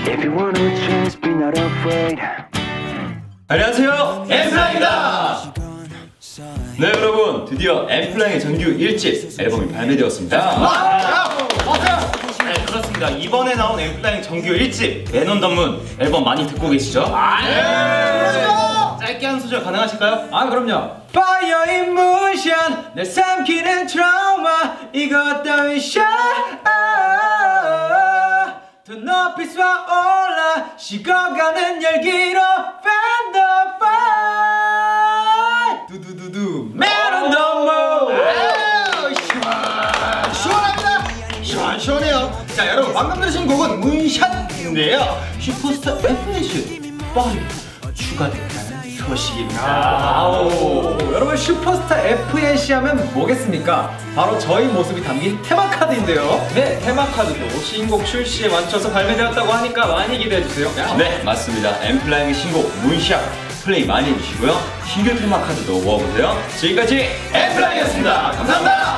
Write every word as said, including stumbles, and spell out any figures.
If you want a chance, be not afraid. 안녕하세요, 엠플라잉입니다. 네, 여러분, 드디어 엠플라잉의 정규 일 집 앨범이 발매되었습니다. 맞아요! 맞아요! 네, 그렇습니다. 이번에 나온 엠플라잉 정규 일 집 맨 온 더 문 앨범 많이 듣고 계시죠? 아, 네! 짧게 한 소절 가능하실까요? 아, 그럼요. Fire in motion, 날 삼키는 트라우마, 이것 따윈 샤. 더 높이 쏘아올라, 식어가는 열기로 fan the fire. 두두두두, man on the moon. 시원합니다! 시원시원해요. 자, 여러분, 방금 들으신 곡은 문샷인데요. 슈퍼스타 에프에스 빠르게 추가됐다는 소식입니다. 아오. 여러분, 슈퍼스타 에프엔씨 하면 뭐겠습니까? 바로 저희 모습이 담긴 테마카드인데요. 네, 테마카드도 신곡 출시에 맞춰서 발매되었다고 하니까 많이 기대해주세요. 네, 맞습니다. 엠플라잉의 신곡 문샷 플레이 많이 해주시고요. 신규 테마 카드도 모아보세요. 지금까지 엠플라잉이었습니다. 감사합니다.